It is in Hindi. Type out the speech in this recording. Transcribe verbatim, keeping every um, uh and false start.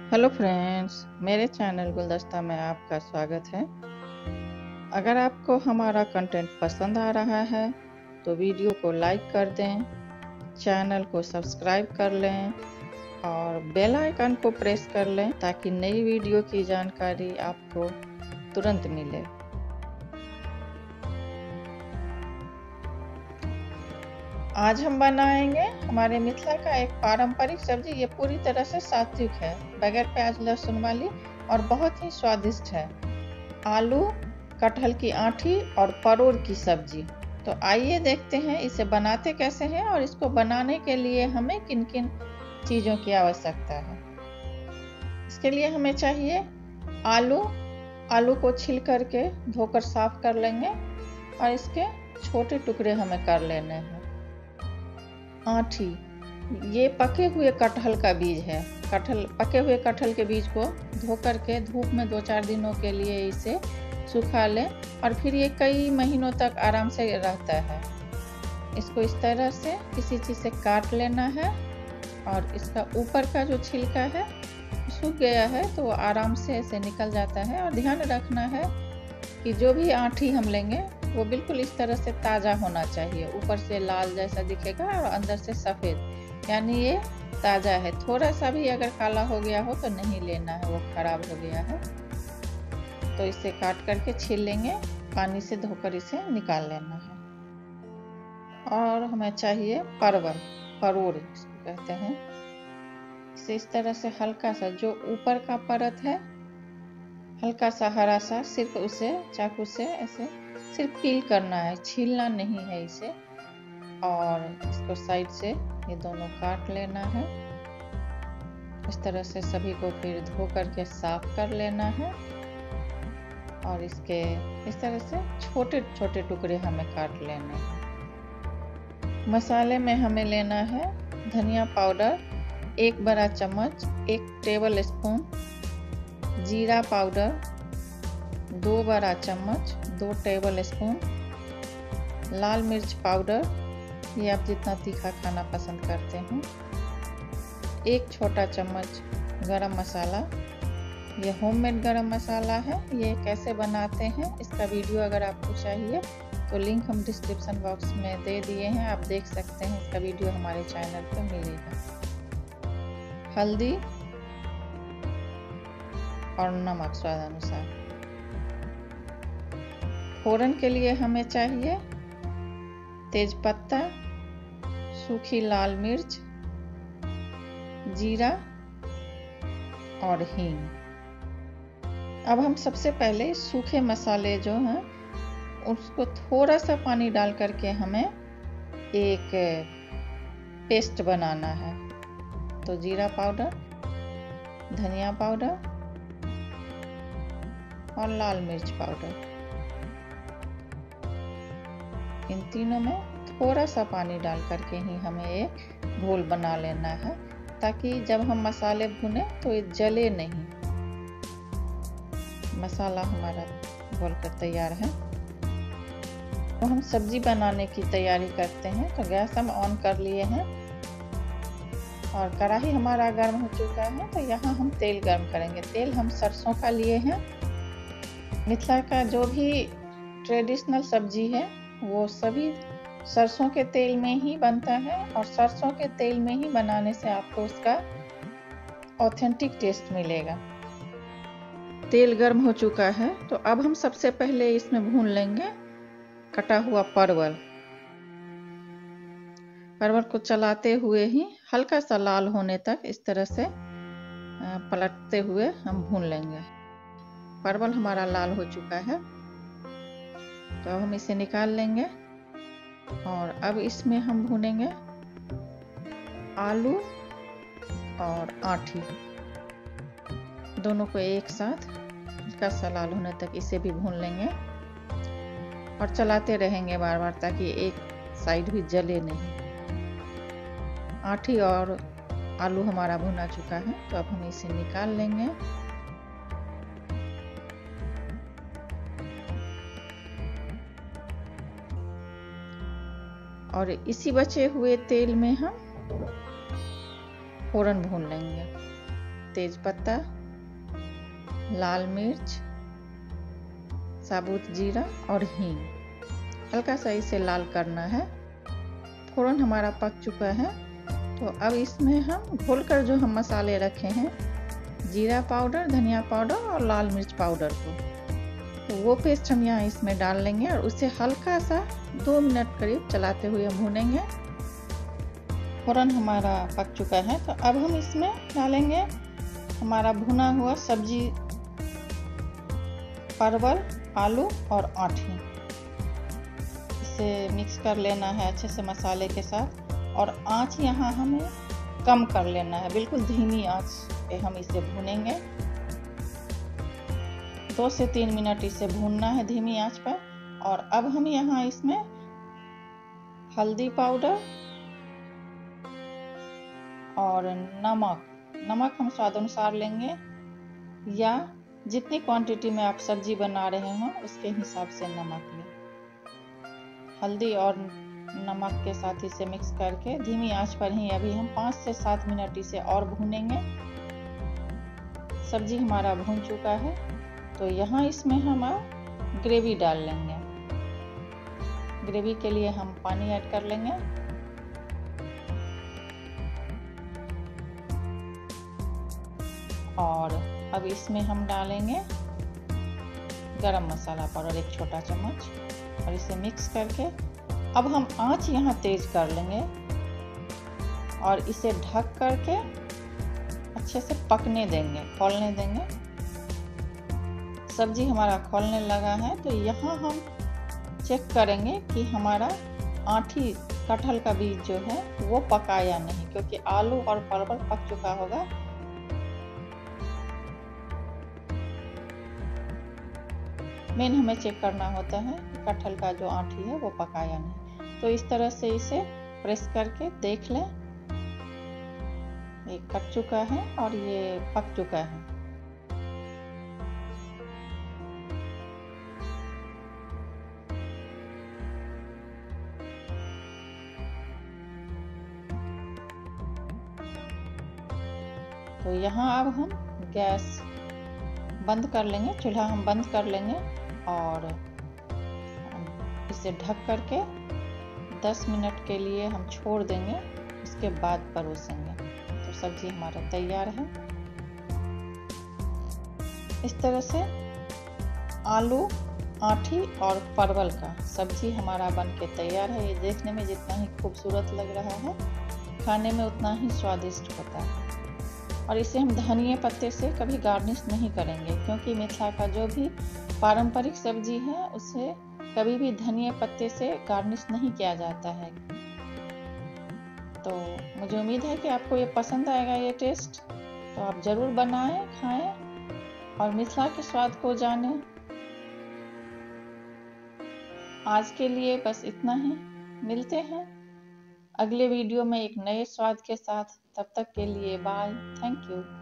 हेलो फ्रेंड्स, मेरे चैनल गुलदस्ता में आपका स्वागत है। अगर आपको हमारा कंटेंट पसंद आ रहा है तो वीडियो को लाइक कर दें, चैनल को सब्सक्राइब कर लें और बेल आइकन को प्रेस कर लें ताकि नई वीडियो की जानकारी आपको तुरंत मिले। आज हम बनाएंगे हमारे मिथिला का एक पारंपरिक सब्जी। ये पूरी तरह से सात्विक है, बगैर प्याज लहसुन वाली और बहुत ही स्वादिष्ट है। आलू, कटहल की आंठी और परोर की सब्जी। तो आइए देखते हैं इसे बनाते कैसे हैं और इसको बनाने के लिए हमें किन किन चीज़ों की आवश्यकता है। इसके लिए हमें चाहिए आलू। आलू को छिल करके धोकर साफ कर लेंगे और इसके छोटे टुकड़े हमें कर लेने हैं। आंठी, ये पके हुए कटहल का बीज है। कटहल पके हुए कटहल के बीज को धो करके धूप में दो चार दिनों के लिए इसे सुखा लें और फिर ये कई महीनों तक आराम से रहता है। इसको इस तरह से किसी चीज़ से काट लेना है और इसका ऊपर का जो छिलका है सूख गया है तो आराम से इसे निकल जाता है। और ध्यान रखना है कि जो भी आंठी हम लेंगे वो बिल्कुल इस तरह से ताज़ा होना चाहिए। ऊपर से लाल जैसा दिखेगा और अंदर से सफ़ेद, यानी ये ताज़ा है। थोड़ा सा भी अगर काला हो गया हो तो नहीं लेना है, वो खराब हो गया है। तो इसे काट करके छील लेंगे, पानी से धोकर इसे निकाल लेना है। और हमें चाहिए परवल, परोर इसको कहते हैं। इसे इस तरह से हल्का सा जो ऊपर का परत है, हल्का सा हरा सा, सिर्फ उसे चाकू से ऐसे सिर्फ पील करना है, छीलना नहीं है इसे। और इसको साइड से ये दोनों काट लेना है। इस तरह से सभी को फिर धो करके साफ कर लेना है और इसके इस तरह से छोटे छोटे टुकड़े हमें काट लेने हैं। मसाले में हमें लेना है धनिया पाउडर एक बड़ा चम्मच, एक टेबल स्पून, जीरा पाउडर दो बड़ा चम्मच, दो टेबल स्पून, लाल मिर्च पाउडर, ये आप जितना तीखा खाना पसंद करते हैं, एक छोटा चम्मच गरम मसाला। ये होममेड गरम मसाला है। ये कैसे बनाते हैं इसका वीडियो अगर आपको चाहिए तो लिंक हम डिस्क्रिप्शन बॉक्स में दे दिए हैं, आप देख सकते हैं। इसका वीडियो हमारे चैनल पर मिलेगा। हल्दी और नमक स्वाद अनुसार। फोरन के लिए हमें चाहिए तेजपत्ता, सूखी लाल मिर्च, जीरा और हींग। अब हम सबसे पहले सूखे मसाले जो हैं उसको थोड़ा सा पानी डाल करके हमें एक पेस्ट बनाना है। तो जीरा पाउडर, धनिया पाउडर और लाल मिर्च पाउडर, इन तीनों में थोड़ा सा पानी डाल करके ही हमें एक घोल बना लेना है ताकि जब हम मसाले भुने तो ये जले नहीं। मसाला हमारा घोल कर तैयार है। तो हम सब्जी बनाने की तैयारी करते हैं। तो गैस हम ऑन कर लिए हैं और कढ़ाई हमारा गर्म हो चुका है। तो यहाँ हम तेल गर्म करेंगे। तेल हम सरसों का लिए हैं। मिथिला का जो भी ट्रेडिशनल सब्जी है वो सभी सरसों के तेल में ही बनता है और सरसों के तेल में ही बनाने से आपको उसका ऑथेंटिक टेस्ट मिलेगा। तेल गर्म हो चुका है तो अब हम सबसे पहले इसमें भून लेंगे कटा हुआ परवल। परवल को चलाते हुए ही हल्का सा लाल होने तक इस तरह से पलटते हुए हम भून लेंगे। परवल हमारा लाल हो चुका है तो अब हम इसे निकाल लेंगे और अब इसमें हम भूनेंगे आलू और आंठी, दोनों को एक साथ हल्का सा लाल होने तक इसे भी भून लेंगे और चलाते रहेंगे बार बार ताकि एक साइड भी जले नहीं। आंठी और आलू हमारा भुना चुका है तो अब हम इसे निकाल लेंगे। और इसी बचे हुए तेल में हम फोरन भून लेंगे। तेज पत्ता, लाल मिर्च, साबुत जीरा और हींग। हल्का सा इसे लाल करना है। फ़ौरन हमारा पक चुका है। तो अब इसमें हम घोलकर जो हम मसाले रखे हैं, जीरा पाउडर, धनिया पाउडर और लाल मिर्च पाउडर को, तो वो पेस्ट हम यहाँ इसमें डाल लेंगे और उसे हल्का सा दो मिनट करीब चलाते हुए भूनेंगे। फ़ौरन हमारा पक चुका है। तो अब हम इसमें डालेंगे हमारा भुना हुआ सब्जी, परवल, आलू और आठी। इसे मिक्स कर लेना है अच्छे से मसाले के साथ और आँच यहाँ हमें कम कर लेना है। बिल्कुल धीमी आँच पे हम इसे भूनेंगे। दो से तीन मिनट इसे भूनना है धीमी आंच पर। और अब हम यहाँ इसमें हल्दी पाउडर और नमक नमक हम स्वाद अनुसार लेंगे, या जितनी क्वांटिटी में आप सब्जी बना रहे हो उसके हिसाब से नमक लें। हल्दी और नमक के साथ इसे मिक्स करके धीमी आंच पर ही अभी हम पाँच से सात मिनट इसे और भूनेंगे। सब्जी हमारा भून चुका है। तो यहाँ इसमें हम ग्रेवी डाल लेंगे। ग्रेवी के लिए हम पानी ऐड कर लेंगे। और अब इसमें हम डालेंगे गरम मसाला पाउडर एक छोटा चम्मच और इसे मिक्स करके अब हम आंच यहाँ तेज कर लेंगे और इसे ढक करके अच्छे से पकने देंगे, खौलने देंगे। सब्जी हमारा खौलने लगा है तो यहाँ हम चेक करेंगे कि हमारा आठी कटहल का बीज जो है वो पका या नहीं, क्योंकि आलू और परवल पक चुका होगा। मेन हमें चेक करना होता है कि कटहल का जो आठी है वो पका या नहीं। तो इस तरह से इसे प्रेस करके देख लें, ये कट चुका है और ये पक चुका है। तो यहाँ अब हम गैस बंद कर लेंगे, चूल्हा हम बंद कर लेंगे और इसे ढक करके दस मिनट के लिए हम छोड़ देंगे, उसके बाद परोसेंगे। तो सब्जी हमारा तैयार है। इस तरह से आलू, आठी और परवल का सब्जी हमारा बनके तैयार है। ये देखने में जितना ही खूबसूरत लग रहा है, खाने में उतना ही स्वादिष्ट होता है। और इसे हम धनिया पत्ते से कभी गार्निश नहीं करेंगे, क्योंकि मिथिला का जो भी पारंपरिक सब्जी है उसे कभी भी धनिया पत्ते से गार्निश नहीं किया जाता है। तो मुझे उम्मीद है कि आपको ये पसंद आएगा ये टेस्ट। तो आप ज़रूर बनाएं, खाएं और मिथिला के स्वाद को जानें। आज के लिए बस इतना ही। मिलते हैं अगले वीडियो में एक नए स्वाद के साथ। तब तक के लिए बाय, थैंक यू।